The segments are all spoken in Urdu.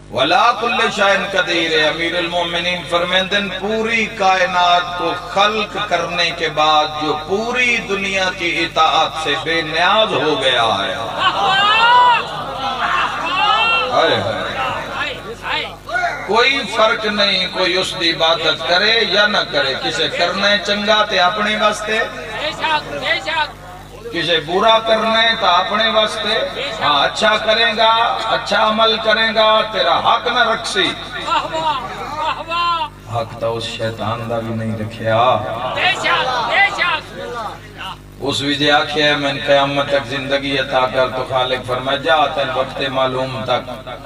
وَلَا كُلِّ شَيْءٍ قَدِيرٌ امیر المومنین فرمیندن پوری کائنات کو خلق کرنے کے بعد جو پوری دنیا کی اطاعت سے بے نیاز ہو گیا ہے، کوئی فرق نہیں کوئی اس دی عبادت کرے یا نہ کرے، کسے کرنے چنگا تے اپنے واسطے، کسے برا کرنے تا اپنے واسطے، ہاں اچھا کریں گا اچھا عمل کریں گا تیرا حق نہ رکھسی، حق تا اس شیطان دا بھی نہیں رکھیا، اس وجہ آکھیا ہے میں قیامت تک زندگی عطا کر تو خالق فرمائے جا تین وقت معلوم تک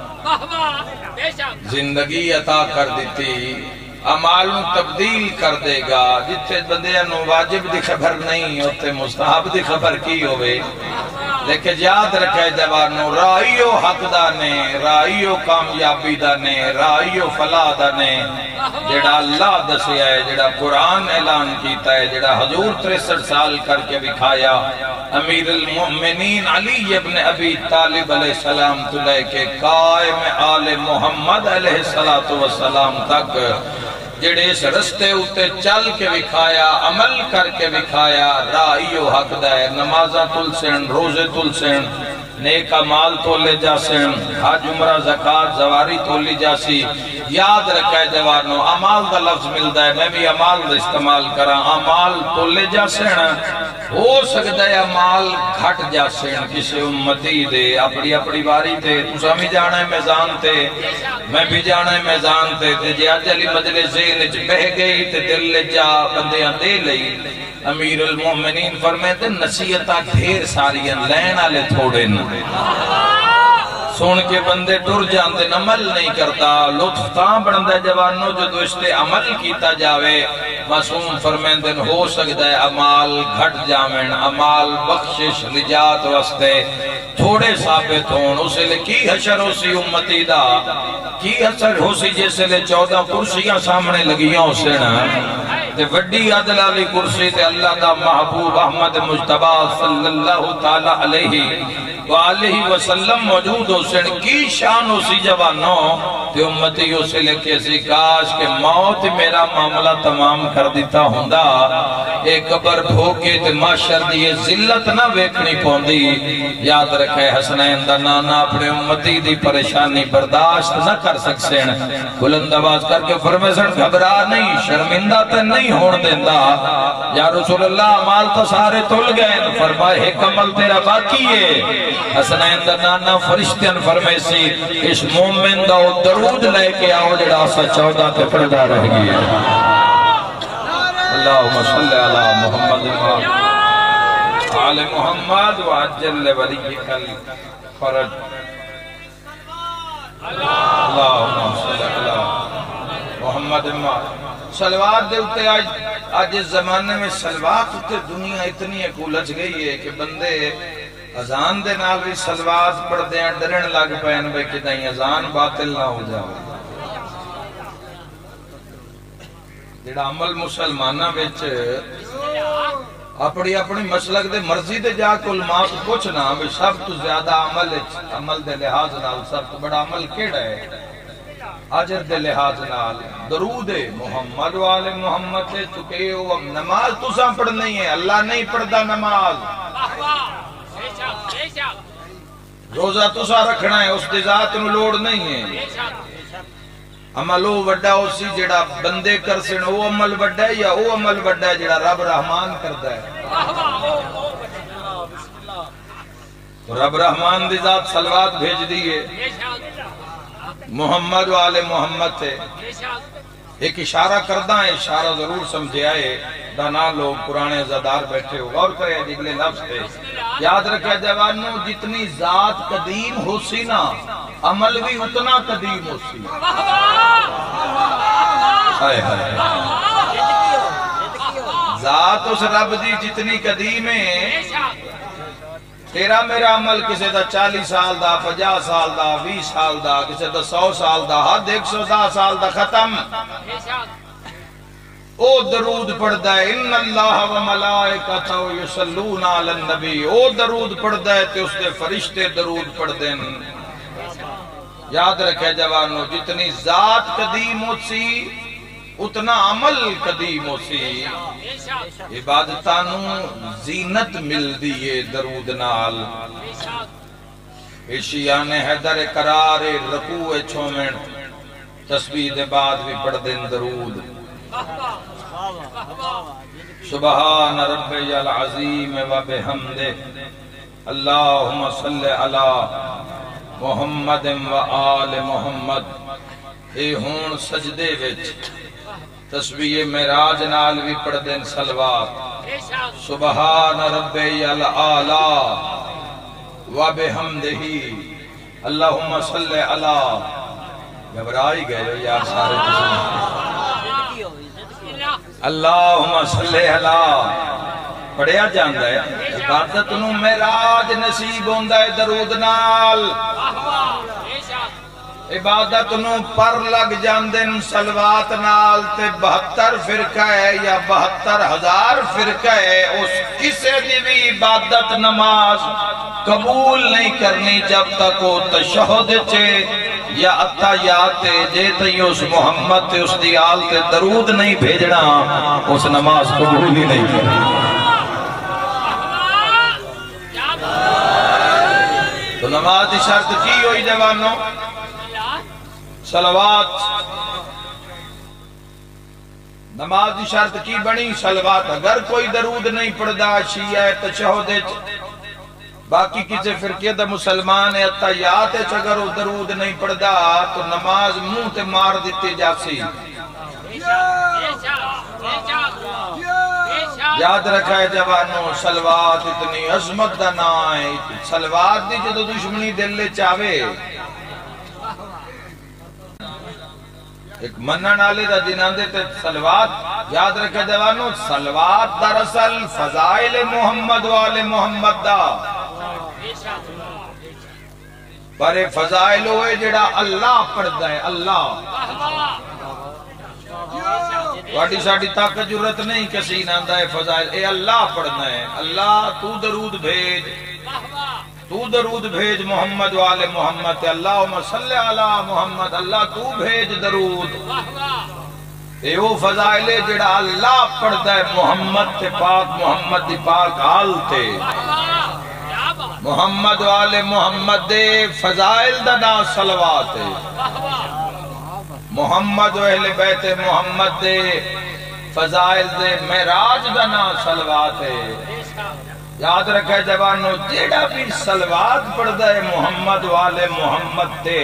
زندگی عطا کر دیتی، اعمال تبدیل کر دے گا، جتھے بندے نو واجب دی خبر نہیں ہوتے مستحب دی خبر کی ہوئے، لیکن یاد رکھے جوانو رائیو حق دانے، رائیو کامیابی دانے، رائیو فلاح دانے، جڑا اللہ دسیا ہے، جڑا قرآن اعلان کیتا ہے، جڑا حضور 63 سال کر کے بکھایا، امیر المؤمنین علی ابن ابی طالب علیہ السلام تلے کے قائم آل محمد علیہ السلام تک جڑے اس رستے ہوتے چل کے بکھایا، عمل کر کے بکھایا، رائیو حق دائر، نمازہ تل سن، روزے تل سن، نیک عمال تولے جاسن، حج عمرہ زکاة زواری تولی جاسی، یاد رکھے جوانو عمال دا لفظ ملتا ہے، میں بھی عمال دا استعمال کرا، عمال تولے جاسن، ہو سکتا ہے عمال گھٹ جاسن، کسی امتی دے، اپنی اپنی باری تے، تُسا بھی جانا ہے میزان تے، میں بھی جانا ہے میزان تے، جی اجلی مجلس زینج بہ گئی تے دل لے جا بندیاں دے لئی، امیر المومنین فرمیتے نصیحتہ ڈھیر ساریاں لین آلے تھوڑے نہ سن کے بندے ٹر جاندے عمل نہیں کرتا، لطف تاں بڑھندہ جوانوں جو دوستے عمل کیتا جاوے، معصوم فرمیندن ہو سکتا ہے عمال گھٹ جامن، عمال بخشش نجات واسطے تھوڑے ثابت ہون، اسے لے کی حشر ہو سی امتی دا، کی حشر ہو سی جیسے لے 14 کرسیاں سامنے لگیاں اسے نا، تے وڈی عدل علی کرسی تے اللہ دا محبوب احمد مجتبہ صلی اللہ تعالی علیہ وآلہ وسلم موجود ہو سن کی شان ہو سی جوانوں تے امتی ہو سے لکھے سی کاش کہ موت میرا معاملہ تمام کر دیتا ہوندہ ایک قبر بھوکے تے معاشر دیئے ذلت نہ ویکھنی پوندی، یاد رکھے حسنین دا نانا اپنے امتی دی پریشانی برداشت نہ کر سکسن، بلند آواز کر کے فرمیسن گھبرا نہیں شرمندہ تے نہیں ہون دیندہ، یا رسول اللہ عمال تو سارے تل گئے، فرمائے ایک عمل تیرا باقی ہے، حسنین دا نانا فرشتین فرمیسی اس مومن دا درود لے کے آؤ جڑا سا 14 تے پردہ رہ گئی ہے، اللہم صلی علی محمد آل محمد وعجل لولیک الفرج، اللہم صلی علی محمد صلوات دے اتے آج اس زمانے میں صلوات اتے دنیا اتنی اکولج گئی ہے کہ بندے اذان دے نال بھی صلوات پڑھ دیں ڈرن لگ پہن بے کہ دیں اذان باطل نہ ہو جاؤ، جڑا عمل مسلمانہ بیچ اپنی اپنی مسلک دے مرضی دے جا کے علماء کو پوچھنا بے سب تو زیادہ عمل دے لحاظ نال سب تو بڑا عمل کیڑا ہے، اجر دے لحاظ نال درود محمد والے محمد سے چکے ہو، نماز تو ساں پڑھ نہیں ہے، اللہ نہیں پڑھتا نماز، روزہ تو سا رکھنا ہے، اس دی ذات نو لوڑ نہیں ہے، عمل او وڈا اسی جڑا بندے کر سن او عمل وڈا ہے یا او عمل وڈا ہے جڑا رب رحمان کردا ہے، رب رحمان دی ذات صلوات بھیج دیئے محمد والے محمد تھے، ایک اشارہ کردہ ہے، اشارہ ضرور سمجھے آئے، دانا لوگ پرانے ازادار بیٹھے ہو غور کرے جگلے لفظ تھے، یاد رکھے جوانوں جتنی ذات قدیم ہو سی نا عمل بھی اتنا قدیم ہو سی، ذات اس رب دی جتنی قدیم ہے، تیرا میرا عمل کسے دا 40 سال دا 50 سال دا 20 سال دا کسے دا 100 سال دا حد 110 سال دا ختم، او درود پڑھ دائے ان اللہ و ملائکتہ یصلون علی النبی، او درود پڑھ دائے تے اس دے فرشتے درود پڑھ دیں، یاد رکھے جوانو جتنی ذات قدیم ہو سی اتنا عمل قدیم ہو سی عبادتانو زینت مل دیئے درود نال ایشیان حیدر قرار رکوع چھومن تسبیح دے بعد بھی پڑھ دیں درود سبحان ربی العظیم و بحمدہ اللہم صلی علی محمد و آل محمد اے ہون سجدے وچ تسبیح معراج نال بھی پڑھ دیں صلوات سبحان ربی العالی و بحمدہ اللہم صلی علی گھبرائی گئے یار سارے اللہم صلی علی پڑھیا جاندہ ہے عبادت نو معراج نصیب ہوندہ ہے درود نال عبادت نو پر لگ جاندن صلوات نال تے 72 فرقہ ہے یا 72,000 فرقہ ہے اس کسے دی بھی عبادت نماز قبول نہیں کرنی جب تک وہ تشہد چے یا اتحیات جے تے اس محمد تے اس دی آل تے درود نہیں بھیجنا اس نماز قبول ہی نہیں کرنی تو نماز دی شرط کی ہوئی جوانو صلوات نماز دی شرط کی بنی صلوات اگر کوئی درود نہیں پڑھدا شیعہ تشہد باقی کسی فرقے دا مسلمان ہے اتحیات اگر وہ درود نہیں پڑھدا تو نماز منہ تے مار دیتے جاسی یاد رکھا ہے جوانو صلوات اتنی عظمت دا نا ہے صلوات دی جدو دشمنی دل لے چاہوے ایک منن آلے دا جنان دیتے صلوات یاد رکھا جوانو صلوات دراصل فضائل محمد والے محمد دا پر فضائل ہوئے جڑا اللہ پڑھتا ہے اللہ واڑی ساڑی طاقت جرت نہیں کسی ناندہ ہے فضائل اے اللہ پڑھنا ہے اللہ تو درود بھیج محمد والے محمد اللہم صلی علی محمد اللہ تو بھیج درود اے وہ فضائل جڑا اللہ پڑھتا ہے محمد تے پاک محمد دی پاک آل تے محمد والے محمد دے فضائل دا نا صلوات ہے محمد و اہل بیت محمد دے فضائل دے معراج دا نا صلوات ہے یاد رکھے جوانو جیڑا بھی صلوات پڑھدا ہے محمد والے محمد دے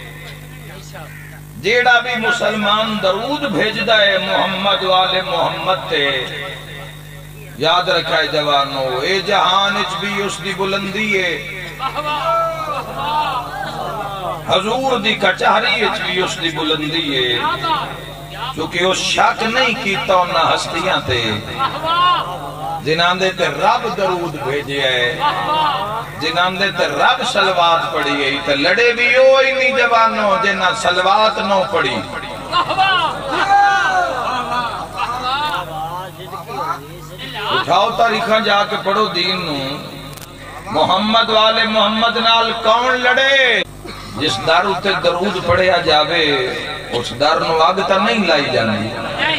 جیڑا بھی مسلمان درود بھیجدا ہے محمد والے محمد دے یاد رکھے جوانو اے جہان اچ بھی اس دی بلندی ہے حضور دی کچہری اچ بھی اس دی بلندی ہے چونکہ اس شک نہیں کیتا انہا ہستیاں تے جنہاں دے تے رب درود بھیجے ہے جنہاں دے تے رب صلوات پڑھی ہے تے لڑے بھی ہوئی نہیں جوانو جنہاں صلوات نو پڑھی اٹھاؤ تاریخاں جا کے پڑھو دین نو محمد والے محمد نال کون لڑے جس در اتے درود پڑھیا جاوے اس در نو آگتا نہیں لائی جاندی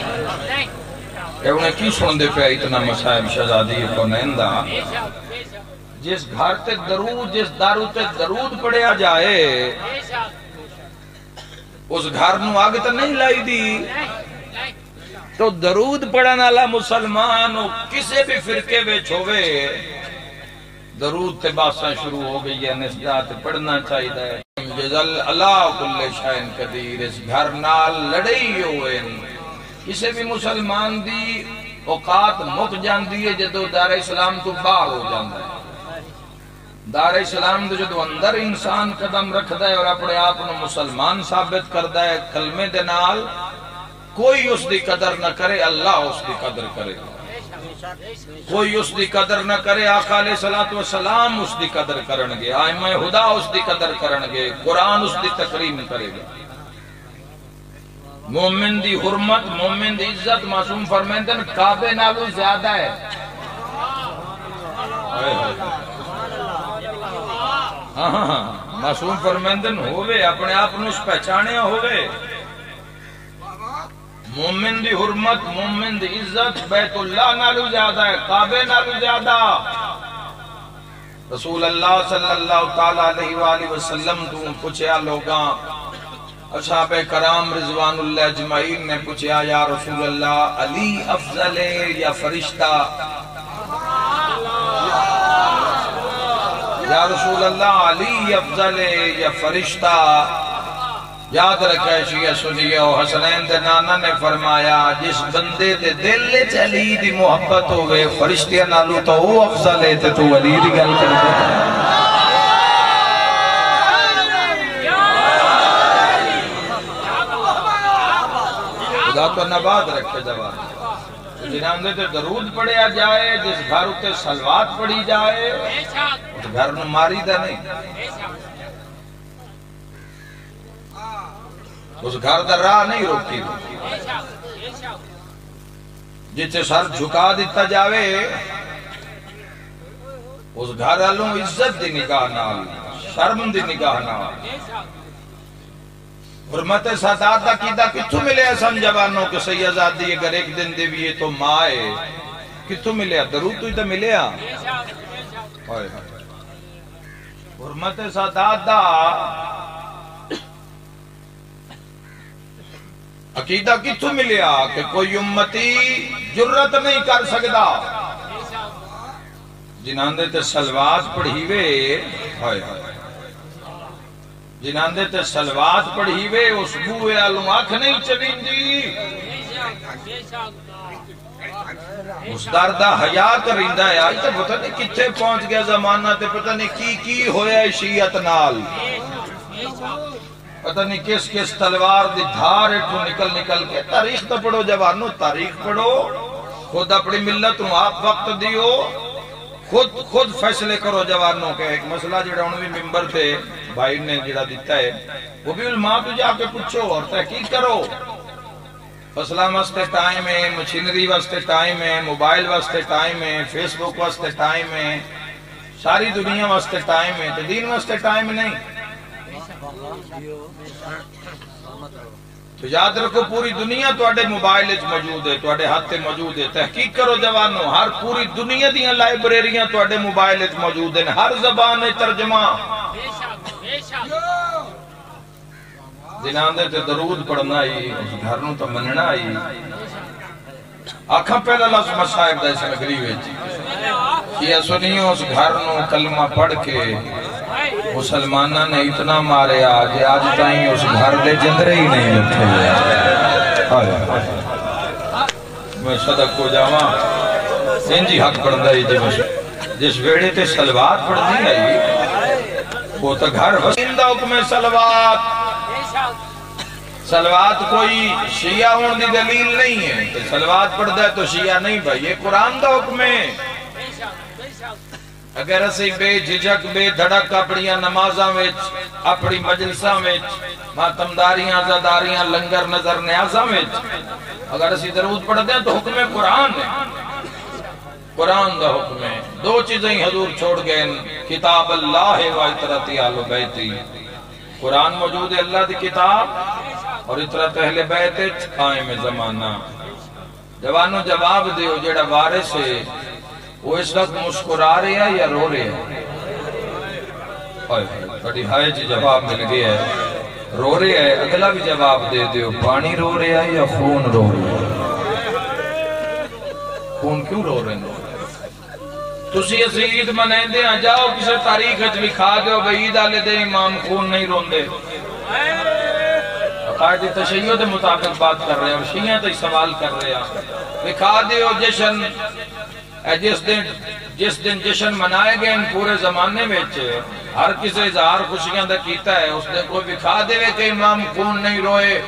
کہ انہیں کی سن دے پہ اتنا مسائب شہزادی کونین دا جس گھر تے درود جس در اتے درود پڑھیا جائے اس گھر نو آگتا نہیں لائی دی تو درود پڑھنا اللہ مسلمان کسے بھی فرقے بے چھوے درود تے باساں شروع ہو گئی ہے نسدات پڑھنا چاہیے ہے جزل اللہ کل شائن قدیر اس گھر نال لڑائی ہوئے کسے بھی مسلمان دی اوقات مک جاندی ہے جدو دار اسلام تو باہر ہو جاندہ ہے دار اسلام دے جدو اندر انسان قدم رکھدا ہے اور اپنے آپ نو مسلمان ثابت کردا ہے کلمے دے نال کوئی اس دی قدر نہ کرے اللہ اس دی قدر کرے کوئی اس دی قدر نہ کرے آقا علیہ السلام اس دی قدر کرنگے آئمہ خدا اس دی قدر کرنگے قرآن اس دی تکریم کرے گا مومن دی حرمت مومن دی عزت معصوم فرمیندن کعبے نالو زیادہ ہے معصوم فرمیندن ہوئے اپنے آپ نس پہچانیا ہوئے مومن دی حرمت مومن دی عزت بیت اللہ نالو زیادہ ہے کعبے نالو زیادہ رسول اللہ صلی اللہ تعالیٰ علیہ وآلہ وسلم تو پوچھیا لوگاں اصحاب کرام رضوان اللہ اجمعین نے پوچھیا یا رسول اللہ علی افضل ہے یا فرشتہ یا رسول اللہ علی افضل ہے یا فرشتہ یاد رکھے شیعہ سنیہ و حسنین دے نانا نے فرمایا جس بندے دے دل علی دی محبت ہوئے فرشتیاں نالو تو وہ افضل ہے تو علی دی گل کر دے خدا تو نباد رکھے جواب جنہاں دے درود پڑھیا جائے جس گھر اتے سلوات پڑھی جائے اس گھر نو ماری دا نہیں اس گھر دا راہ نہیں روکی جتے سر جھکا دیتا جاوے اس گھر والوں عزت دی نگاہ نال شرم دی نگاہ نال حرمت سادات دا کیدہ کتھو ملے ایسان جوانوں کہ صحیح آزادی اگر ایک دن دے بھی تو مائے کتھو ملے درود تو ہی تو ملے حرمت سادات دا عقیدہ کتھو ملیا کہ کوئی امتی جرت نہیں کر سکتا جنہاں دے تے سلوات پڑھیوے جنہاں دے تے سلوات پڑھیوے اس بوئے آلوں آنکھ نہیں چلیں جی اس دردہ حیات رہندہ ہے آج تے پتہ نہیں کتھے پہنچ گیا زمانہ تے پتہ نہیں کی ہویا شیعت نال پتہ نہیں کس تلوار دی دھار اٹھو نکل کے تاریخ تو پڑھو جوانو تاریخ پڑھو خود اپنی ملت نو آپ وقت دیو خود فیصلے کرو جوانوں کے ایک مسئلہ جڑا انہوں بھی ممبر تھے بھائی نے جڑا دیتا ہے وہ بھی علماء تو جا کے پوچھو اور تحقیق کرو فصلہ واسطے ٹائم ہے مشینری واسطے ٹائم ہے موبائل واسطے ٹائم ہے فیس بک واسطے ٹائم ہے ساری دنیا واسطے ٹائم ہے تو دین واسطے ٹائم نہیں تو یاد رکھو پوری دنیا توڑے موبائل اچ موجود ہے توڑے ہاتھ موجود ہے تحقیق کرو جوانوں ہر پوری دنیا دیاں لائبریریاں توڑے موبائل اچ موجود ہیں ہر زبان ترجمہ جنہاں دے تے درود پڑھنا ہی اس گھر نو تو مننا ہی آنکھاں پہلا لفظ مصائب دا اس نگری ویچ یہ سنیوں اس گھر نو کلمہ پڑھ کے مسلمانہ نے اتنا مارے آج تائیں اس گھر دے جندرے ہی نہیں لٹھے میں صدق کو جاواں انجی حق پڑھندا ہی جس ویڑے تے سلوات پڑھنی ہے وہ تو گھر وسندہ حکم سلوات سلوات کوئی شیعہ ہون دی دلیل نہیں ہے کہ سلوات پڑھدا ہے تو شیعہ نہیں بھائی یہ قرآن دا حکم ہے اگر اسی بے جھجک بے دھڑک اپنی نمازاں وچ اپنی مجلساں وچ ماتمداریاں زاداریاں لنگر نظر نیازاں وچ اگر اسی درود پڑھتے ہیں تو حکم قرآن ہے قرآن دا حکم ہے دو چیزیں حضور چھوڑ گئے کتاب اللہ و اطرت آل بیتی قرآن موجود ہے اللہ دی کتاب اور اطرت اہل بیت قائم زمانہ جوانوں جواب دیو جیڑا وارث ہے وہ اس وقت مسکرا رہے ہیں یا رو رہے ہیں بڑی ہائے جی جواب مل گیا ہے رو رہے ہیں اگلا بھی جواب دے دیو پانی رو رہے ہیں یا خون رو رہے ہیں خون کیوں رو رہے ہیں تسی اس عید منائیں دے جاؤ کسی تاریخ اچھ لکھا دیو بھئی عید آلے دے امام خون نہیں رون دے عقائد تشیع دے مطابق بات کر رہے ہیں اور شیعہ تے سوال کر رہے ہیں لکھا دیو جشن جس دن جشن منائے گئے ان پورے زمانے میں ہر کسی اظہار خوشیاں دا کیتا ہے اس دن کوئی بکھا دے کہ امام خون نہیں روئے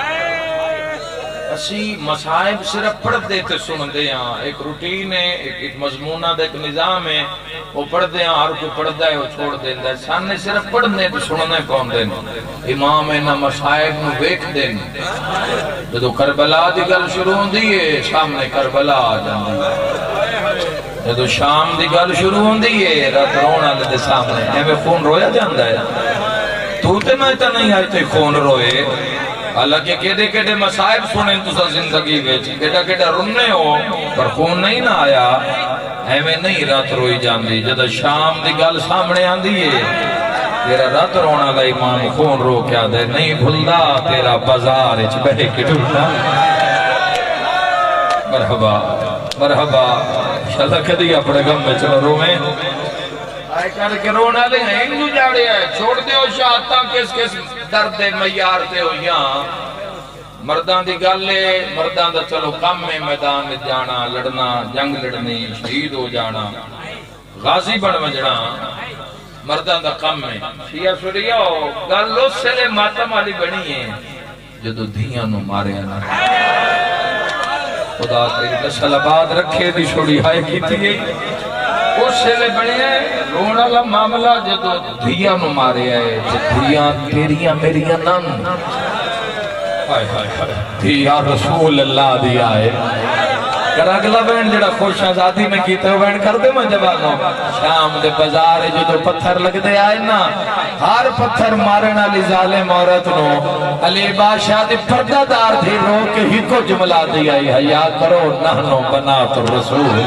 اسی مسائب صرف پڑھ دیتے سن دے ہیں ایک روٹین ہے ایک مضمونہ دا ایک نظام ہے وہ پڑھ دے ہیں ہر کوئی پڑھ دے وہ چھوڑ دے ہیں ساننے صرف پڑھنے تو سننے کون دے امام ہے نا مسائب نو بیک دے جدو کربلا دی گل شروع ہوں دیئے سامنے کربلا آ جاندی جدو شام دی گل شروع ہوں دیئے رات رونا دے سامنے ایوے خون رویا جاندہ ہے تو تے میں تا نہیں آئے تے خون روئے حالانکہ کیڑے کیڑے مسائب سنیں تسا زندگی ویچ کیڑا کیڑا رننے ہو پر خون نہیں نہ آیا ایویں نہیں رات روئی جاندی جدہ شام دی گل سامنے آندی ہے تیرا رات رونا دا امام خون رو کیا دے نہیں بھلدا تیرا بازار اچ بہ کے ڈھوٹا مرحبا مرحبا شاءاللہ کدی اپنے غم میں چلو رویں آئے کر کے رونا لے ہیں انجو جاڑے ہیں چھوڑ دے ہو شاہتاں کس کس درد میار تے ہو یہاں مردان دی گل لے مردان دا چلو کم میں میدان میں جانا لڑنا جنگ لڑنی شہید ہو جانا غازی بن وجنا مردان دا کم میں شیعہ سوریہ ہو گل لو سلے ماتم والی بنی ہے جدو دھیاں نو مارے آنا خدا تیری نسل آباد رکھے دی چھوڑی ہائے کی تھی اس سے لے بڑے ہیں رونا لا معاملہ جدو دھیاں نو مارے آئے دھیاں تیریاں میریاں نن دھیاں رسول اللہ دیا ہے کر اگلا بین جڑا خوش آزادی میں کیتے ہو بین کر دے میں جوانوں شام دے بازار جدو پتھر لگ دے آئے نا ہر پتھر مارنا لی ظالم عورت نو علی بادشاہ دی پردہ دار تھی رو کے ہی کو جملہ دیا حیا کرو نحنو بنات الرسول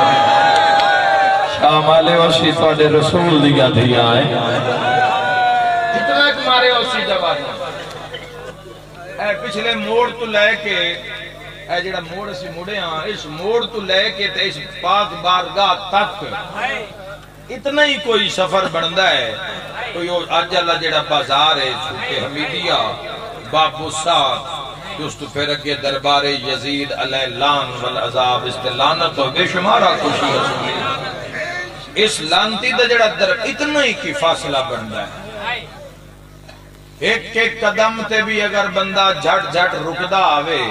شام آلے وسی توڑے رسول دیا دیا ہے کتنا ایک مارے اسی جوانوں اے پچھلے موڑ تو لے کے اے جڑا موڑ اسی موڑے ہاں اس موڑ تو لے کے تے اس پاک بارگاہ تک اتنا ہی کوئی سفر بندہ ہے کوئی آج اللہ جڑا بازار ہے سوکے حمیدیہ بابو ساتھ جس تو پھر اگے دربار یزید علیہ لان والعذاب استلانت ہو بے شمارہ خوشی ہے اس لانتی دا جڑا اتنا ہی کی فاصلہ بندہ ہے ایک ایک قدم تے بھی اگر بندہ جھٹ جھٹ رکدہ آوے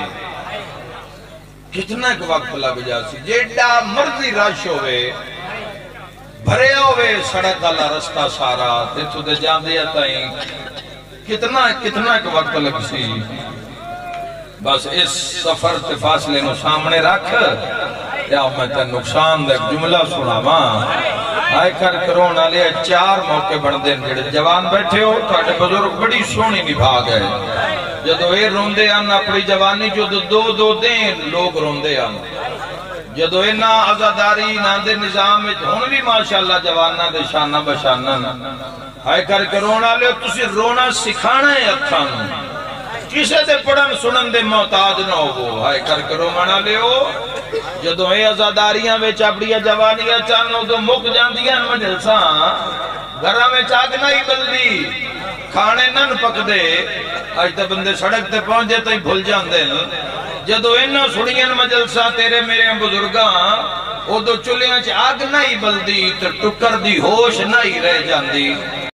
کتنا ایک وقت لگ جاسی جیڑا مرضی رش ہوئے بھرے ہوئے سڑک اللہ رستہ سارا تے تو دے جان دیا تائیں کتنا ایک وقت لگ سی بس اس سفر تے فاصلے نو سامنے رکھ یا میں تے نقصان دے جملہ سنا ماں آئے کر کرونا لے چار موقع بڑھتے ہیں جڑے جوان بیٹھے ہو تو بزرگ بڑی سونی نبھا گئے جدو اے روندے آن اپنی جوانی جو دو دین لوگ روندے آن جدو اے نا عزاداری نا دے نظام ہون بھی ماشاءاللہ جوانہ دے شانہ بشانہ آئے کر کرونا لے تسی رونا سکھانا ہے اکھانا کسے دے پڑھن سنن دے محتاج نہ ہو آئے کر کرونا لے ہو جدو اے عزاداریاں میں چاپڑیاں جوانیاں چانو دو مک جاندیاں مجلساں گھرہ میں چاکنا ہی بلدی کھانے نن پک دے آج تا بندے سڑک تے پہنچ جاتا ہی بھول جان دے جدو اینا سڑیاں مجلساں تیرے میرے بزرگاں او دو چلیاں چاکنا ہی بلدی تو ٹکر دی ہوش نہ ہی رہ جاندی